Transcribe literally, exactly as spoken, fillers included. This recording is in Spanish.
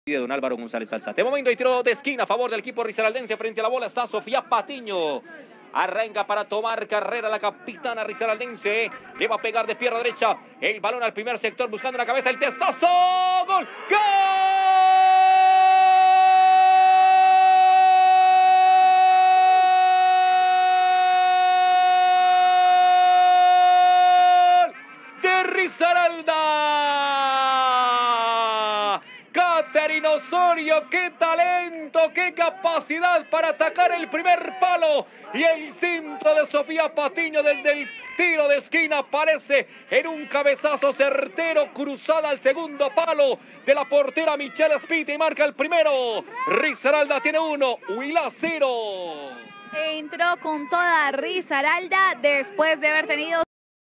de don Álvaro González Alzate. Momento y tiro de esquina a favor del equipo risaraldense. Frente a la bola está Sofía Patiño. Arranca para tomar carrera la capitana risaraldense. Le va a pegar de pierna derecha. El balón al primer sector buscando la cabeza. El testazo. ¡Gol! ¡Gol! De Risaralda. Caterina Osorio, qué talento, qué capacidad para atacar el primer palo. Y el centro de Sofía Patiño desde el tiro de esquina aparece en un cabezazo certero, cruzada al segundo palo de la portera Michelle Spiti y marca el primero. Risaralda tiene uno, Huila cero. Entró con toda Risaralda después de haber tenido